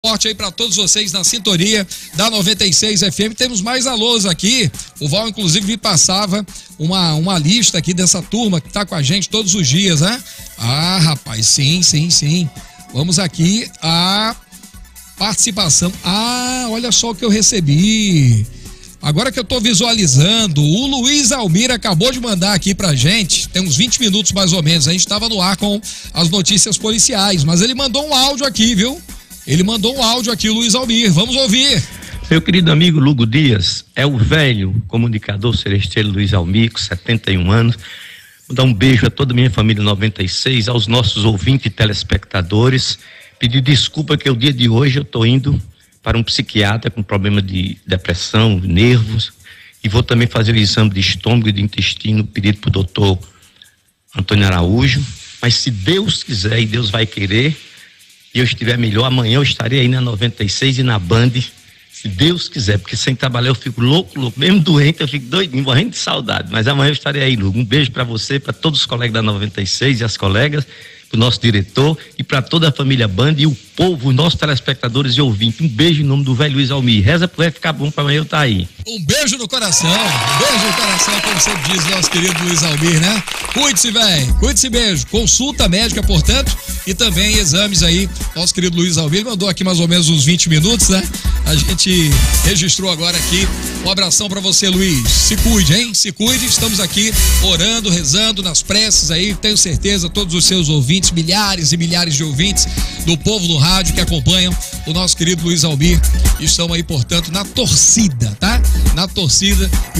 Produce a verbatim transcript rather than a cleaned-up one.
Forte aí para todos vocês na sintonia da noventa e seis F M. Temos mais alôs aqui. O Val, inclusive, me passava uma, uma lista aqui dessa turma que tá com a gente todos os dias, né? Ah, rapaz, sim, sim, sim. Vamos aqui a participação. Ah, olha só o que eu recebi. Agora que eu tô visualizando, o Luiz Almir acabou de mandar aqui pra gente, tem uns vinte minutos mais ou menos, a gente tava no ar com as notícias policiais, mas ele mandou um áudio aqui, viu? Ele mandou um áudio aqui, o Luiz Almir, vamos ouvir. Meu querido amigo Lugo Dias, é o velho comunicador seresteiro Luiz Almir, com setenta e um anos. Vou dar um beijo a toda a minha família noventa e seis, aos nossos ouvintes e telespectadores. Pedir desculpa que o dia de hoje eu tô indo para um psiquiatra com problema de depressão, nervos, e vou também fazer o exame de estômago e de intestino pedido para o doutor Antônio Araújo. Mas se Deus quiser e Deus vai querer, e eu estiver melhor, amanhã eu estarei aí na noventa e seis e na Band, se Deus quiser, porque sem trabalhar eu fico louco, louco, mesmo doente eu fico doidinho, morrendo de saudade, mas amanhã eu estarei aí, Lugo. Um beijo para você, para todos os colegas da noventa e seis e as colegas, para o nosso diretor e para toda a família Band e o povo, os nossos telespectadores e ouvintes. Um beijo em nome do velho Luiz Almir. Reza pro vai ficar bom para amanhã eu estar aí. Um beijo no coração, um beijo no coração, como sempre diz nosso querido Luiz Almir, né? Cuide-se, velho, cuide-se, beijo. Consulta médica, portanto, e também exames aí. Nosso querido Luiz Almir mandou aqui mais ou menos uns vinte minutos, né? A gente registrou agora aqui. Um abração pra você, Luiz. Se cuide, hein? Se cuide. Estamos aqui orando, rezando nas preces aí. Tenho certeza, todos os seus ouvintes, milhares e milhares de ouvintes do povo do rádio que acompanham o nosso querido Luiz Almir, estão aí, portanto, na torcida, tá? Na torcida.